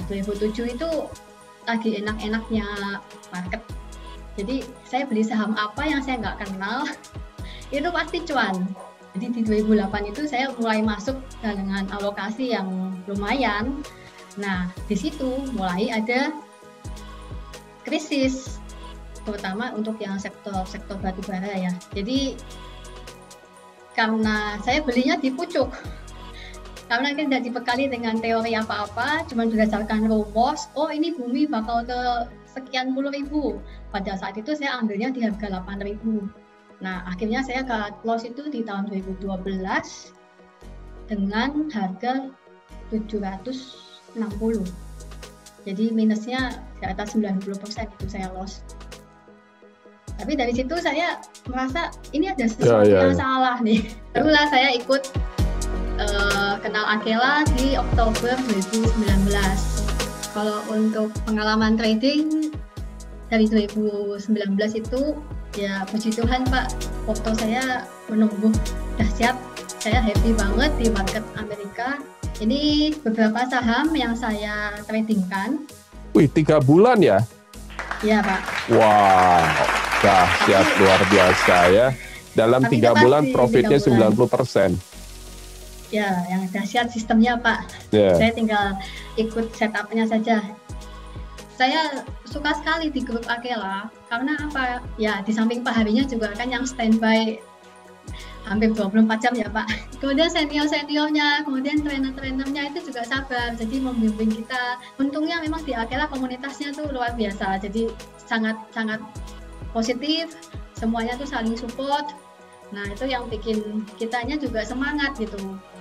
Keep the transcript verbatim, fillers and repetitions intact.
dua ribu tujuh itu lagi enak-enaknya market. Jadi saya beli saham apa yang saya nggak kenal, itu pasti cuan. Jadi di dua ribu delapan itu saya mulai masuk dengan alokasi yang lumayan. Nah, di situ mulai ada krisis, terutama untuk yang sektor-sektor batubara ya. Jadi karena saya belinya di pucuk, karena tidak dibekali dengan teori apa-apa, cuma berdasarkan rumus, oh ini bumi bakal ke sekian puluh ribu. Pada saat itu saya ambilnya di harga delapan ribu. Nah, akhirnya saya cut loss itu di tahun dua ribu dua belas dengan harga tujuh ratus enam puluh. Jadi minusnya di atas sembilan puluh persen itu saya loss. Tapi dari situ saya merasa ini ada sesuatu ya, ya, yang ya. salah nih. Barulah saya ikut uh, kenal Akela di Oktober dua ribu sembilan belas. Kalau untuk pengalaman trading dari dua ribu sembilan belas itu ya puji Tuhan Pak, foto saya menumbuh dahsyat. Saya happy banget di market Amerika. Ini beberapa saham yang saya tradingkan. Wih, tiga bulan ya? Iya Pak. Wow, dahsyat luar biasa ya. Dalam tiga bulan profitnya sembilan puluh persen. Ya, yang dahsyat sistemnya Pak. Yeah. Saya tinggal ikut setupnya saja. Saya suka sekali di grup Akela karena apa? Ya di samping Pak Harinya juga kan yang standby hampir dua puluh empat jam ya Pak. Kemudian senior-seniornya, kemudian trainer-trainernya itu juga sabar, jadi membimbing kita. Untungnya memang di Akela komunitasnya tuh luar biasa, jadi sangat-sangat positif, semuanya tuh saling support. Nah itu yang bikin kitanya juga semangat gitu.